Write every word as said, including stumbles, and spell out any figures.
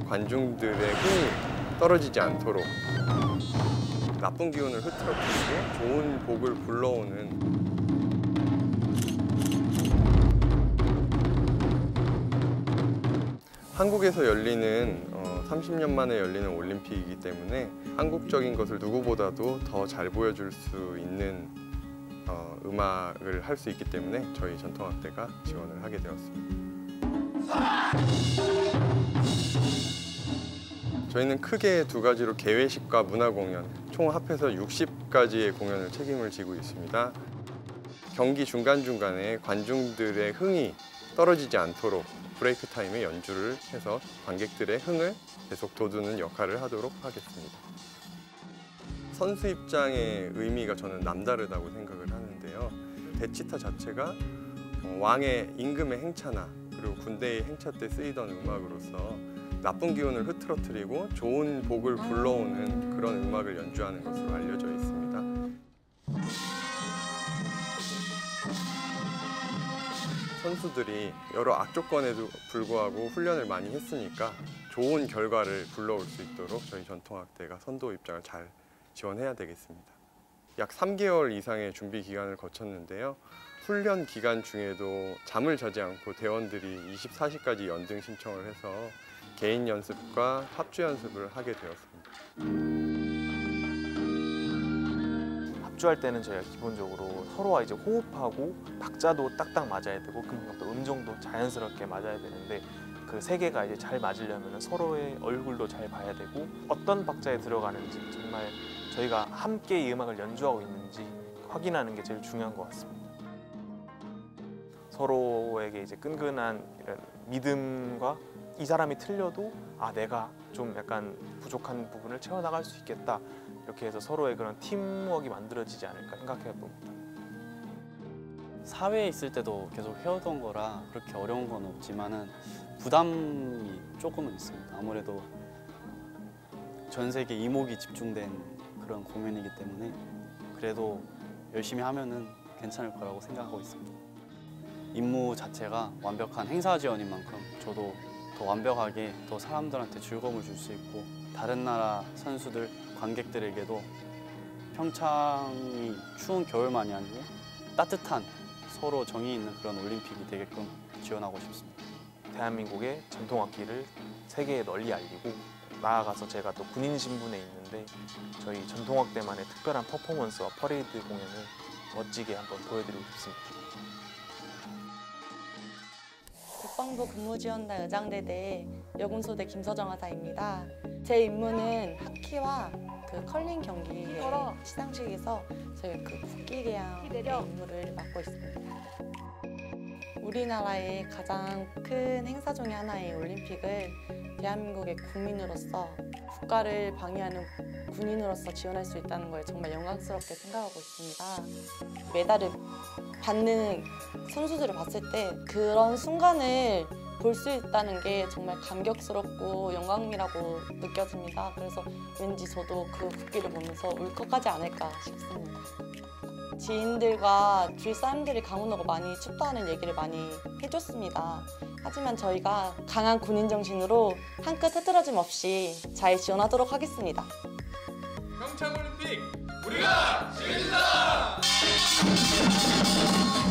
관중들의 흥이 떨어지지 않도록 나쁜 기운을 흐트러뜨리고 좋은 복을 불러오는 한국에서 열리는 어, 삼십 년 만에 열리는 올림픽이기 때문에 한국적인 것을 누구보다도 더 잘 보여줄 수 있는 어, 음악을 할 수 있기 때문에 저희 전통악대가 지원을 하게 되었습니다. 저희는 크게 두 가지로 개회식과 문화공연 총 합해서 육십 가지의 공연을 책임을 지고 있습니다. 경기 중간중간에 관중들의 흥이 떨어지지 않도록 브레이크 타임에 연주를 해서 관객들의 흥을 계속 돋우는 역할을 하도록 하겠습니다. 선수 입장의 의미가 저는 남다르다고 생각을 하는데요. 대치타 자체가 왕의 임금의 행차나 그리고 군대의 행차 때 쓰이던 음악으로서 나쁜 기운을 흐트러뜨리고 좋은 복을 불러오는 그런 음악을 연주하는 것으로 알려져 있습니다. 선수들이 여러 악조건에도 불구하고 훈련을 많이 했으니까 좋은 결과를 불러올 수 있도록 저희 전통악대가 선도 입장을 잘 지원해야 되겠습니다. 약 삼 개월 이상의 준비 기간을 거쳤는데요. 훈련 기간 중에도 잠을 자지 않고 대원들이 이십사 시까지 연등 신청을 해서 개인 연습과 합주 연습을 하게 되었습니다. 합주할 때는 저희가 기본적으로 서로와 이제 호흡하고 박자도 딱딱 맞아야 되고 그만큼 또 음정도 자연스럽게 맞아야 되는데 그 세 개가 이제 잘 맞으려면 서로의 얼굴도 잘 봐야 되고 어떤 박자에 들어가는지 정말 저희가 함께 이 음악을 연주하고 있는지 확인하는 게 제일 중요한 것 같습니다. 서로에게 이제 끈끈한 이런 믿음과 이 사람이 틀려도 아 내가 좀 약간 부족한 부분을 채워나갈 수 있겠다 이렇게 해서 서로의 그런 팀워크가 만들어지지 않을까 생각해 봅니다. 사회에 있을 때도 계속 해오던 거라 그렇게 어려운 건 없지만은 부담이 조금은 있습니다. 아무래도 전 세계 이목이 집중된 그런 공연이기 때문에 그래도 열심히 하면은 괜찮을 거라고 생각하고 있습니다. 임무 자체가 완벽한 행사 지원인 만큼 저도 더 완벽하게 더 사람들한테 즐거움을 줄 수 있고 다른 나라 선수들, 관객들에게도 평창이 추운 겨울만이 아니고 따뜻한 서로 정이 있는 그런 올림픽이 되게끔 지원하고 싶습니다. 대한민국의 전통악기를 세계에 널리 알리고 나아가서 제가 또 군인 신분에 있는데 저희 전통악대만의 특별한 퍼포먼스와 퍼레이드 공연을 멋지게 한번 보여드리고 싶습니다. 국방부 근무지원단 의장대대 여군소대 김서정 하사입니다. 제 임무는 하키와 그 컬링 경기의 시상식에서 저희 그 국기개양의 임무를 맡고 있습니다. 우리나라의 가장 큰 행사 중에 하나인 올림픽을 대한민국의 국민으로서 국가를 방위하는 군인으로서 지원할 수 있다는 걸 정말 영광스럽게 생각하고 있습니다. 메달을 받는 선수들을 봤을 때 그런 순간을 볼 수 있다는 게 정말 감격스럽고 영광이라고 느껴집니다. 그래서 왠지 저도 그 국기를 보면서 울컥하지 않을까 싶습니다. 지인들과 주위 사람들이 강원 오고 많이 춥다는 얘기를 많이 해줬습니다. 하지만 저희가 강한 군인 정신으로 한 끗 흐트러짐 없이 잘 지원하도록 하겠습니다. 평창올림픽 우리가 지켜준다!